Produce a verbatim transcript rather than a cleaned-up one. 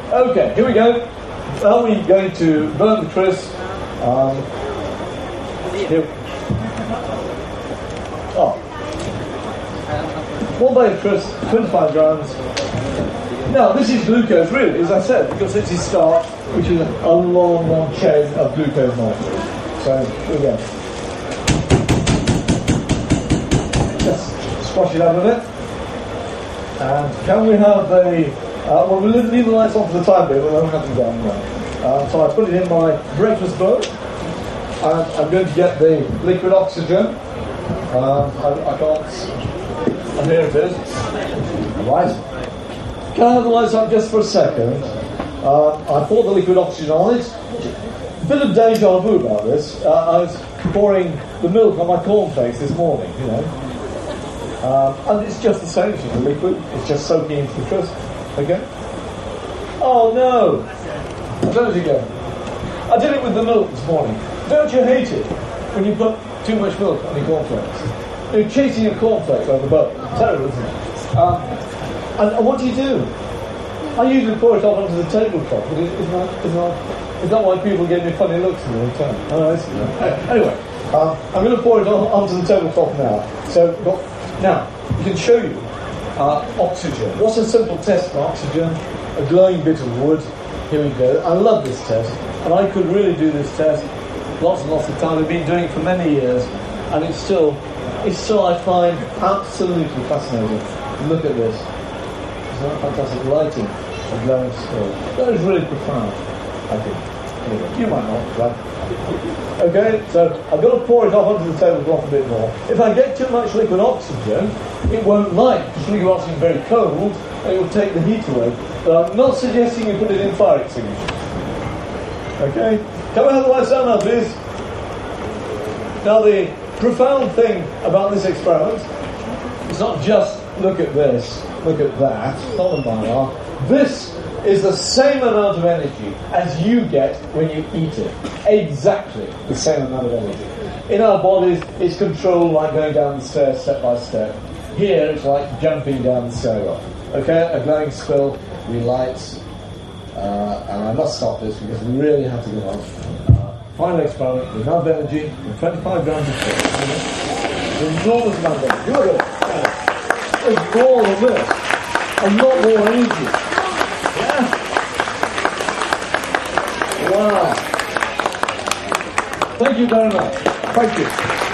Okay, here we go. Are we going to burn the crisp? Um, here. Oh. One bag of crisp, twenty-five grams. Now, this is glucose, really, as I said, because this is starch, which is a long, long chain of glucose molecules. So, here we go. Just squash it out of it. And can we have a... Uh, well, we'll leave the lights on for the time being, but I don't have them down now. Uh, so I put it in my breakfast bowl. And I'm going to get the liquid oxygen. Um, I, I can't... And here it is. Right. Can I have the lights on just for a second? Uh, I poured the liquid oxygen on it. A bit of deja vu about this. Uh, I was pouring the milk on my cornflakes this morning, you know. Um, and it's just the same, it's just a liquid. It's just soaking into the crisp. Okay? Oh no! Where did you go? I did it with the milk this morning. Don't you hate it when you put too much milk on your cornflakes? You're chasing your cornflakes over the boat. Terrible, isn't it? Um, and, and what do you do? I usually pour it off onto the tabletop, but isn't that, isn't that, is that why people gave me funny looks in the return? Oh, I see. Anyway, um, I'm going to pour it on, onto the tabletop now. So, now, we can show you uh, oxygen. What's a simple test for oxygen? A glowing bit of wood. Here we go. I love this test, and I could really do this test lots and lots of time. I've been doing it for many years, and it's still, it's still I find absolutely fascinating. Look at this. Isn't that fantastic lighting? A glowing skull. That is really profound, I think. Anyway, you might not, right? Okay, so I've got to pour it off onto the tablecloth a bit more. If I get too much liquid oxygen, it won't light, because liquid oxygen is very cold, and it will take the heat away. But I'm not suggesting you put it in fire extinguisher. Okay? Can we have the lights down now, please? Now, the profound thing about this experiment is not just look at this, look at that, not the bar. This is the same amount of energy as you get when you eat it. Exactly the same amount of energy. In our bodies, it's controlled like going down the stairs step by step. Here, it's like jumping down the stairwell. Okay, a glowing spill, we light, uh, and I must stop this because we really have to go on. Uh, final experiment with enough energy, with twenty-five grams of sugar. It's an enormous amount of energy. Look at it. There's more than this. A lot more energy. Yeah. Wow. Thank you very much. Thank you.